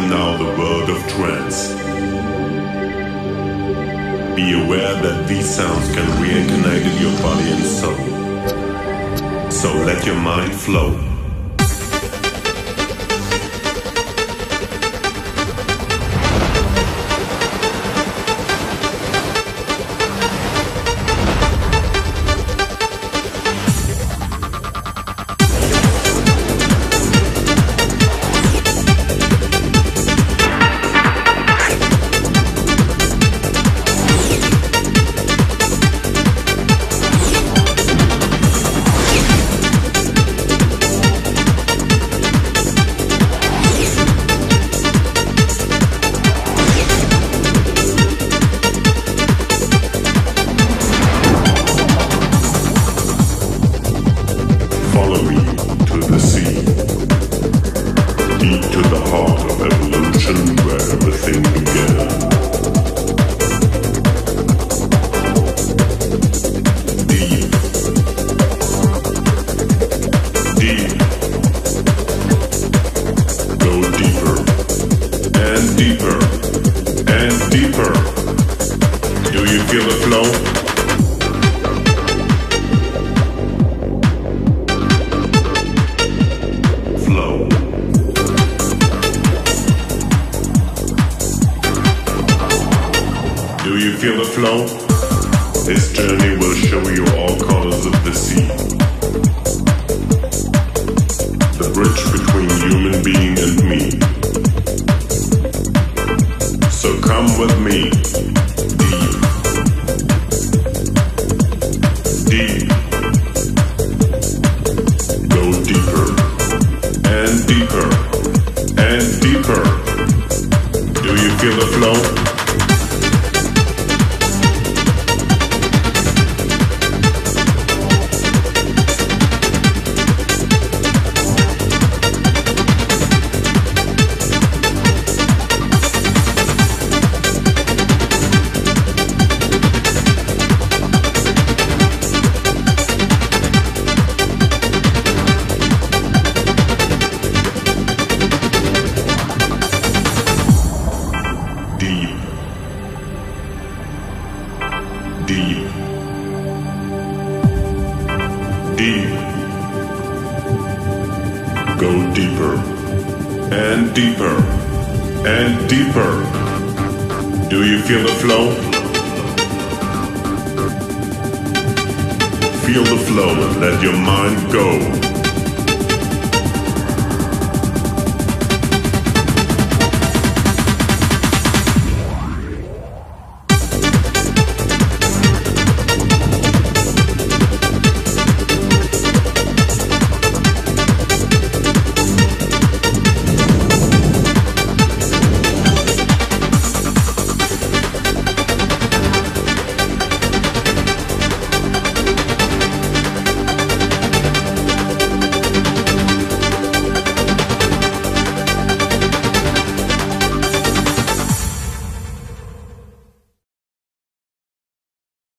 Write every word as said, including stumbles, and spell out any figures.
entering now the world of trance. Be aware that these sounds can reincarnate in your body and soul. So let your mind flow. Follow me to the sea, deep to the heart of evolution where everything began. Deep, deep, go deeper, and deeper, and deeper. Do you feel the flow? Do you feel the flow? This journey will show you all colors of the sea. The bridge between human being and me. So come with me. Deep. Deep. Go deeper. And deeper. And deeper. Do you feel the flow? Deep, deep, deep. Go deeper, and deeper, and deeper. Do you feel the flow? Feel the flow and let your mind go.